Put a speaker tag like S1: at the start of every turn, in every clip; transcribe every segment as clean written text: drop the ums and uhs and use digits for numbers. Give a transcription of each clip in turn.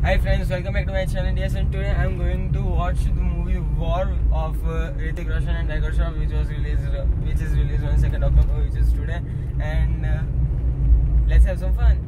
S1: Hi friends, welcome back to my channel. Yes, and today I am going to watch the movie War of Hrithik Roshan and Tiger Shroff, which is released on 2nd October, which is today. And let's have some fun.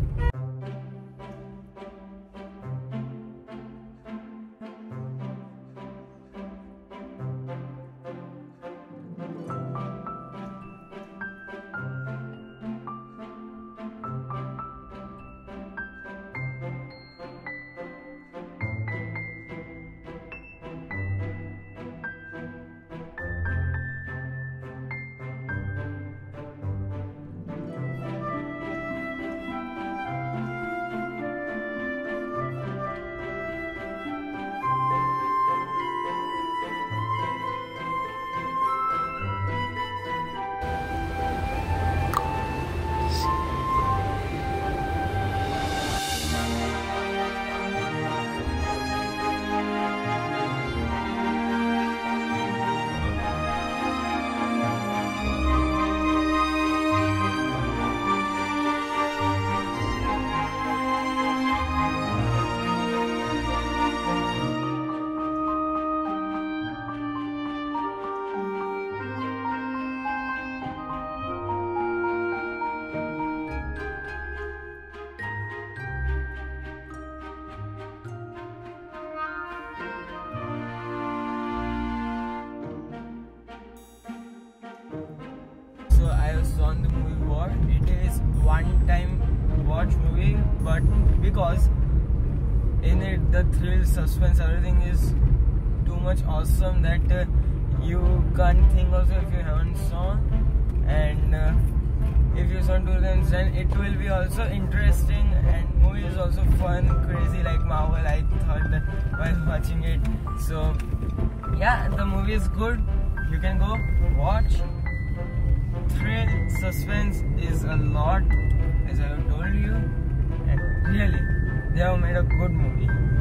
S1: So I saw the movie War. It is one-time watch movie, but because in it the thrill, suspense, everything is too much awesome that you can't think also if you haven't saw. And if you saw 2000, then it will be also interesting. And movie is also fun, crazy like Marvel. I thought that while watching it. So yeah, the movie is good. You can go watch. Thrill, suspense is a lot, as I have told you, and really, they have made a good movie.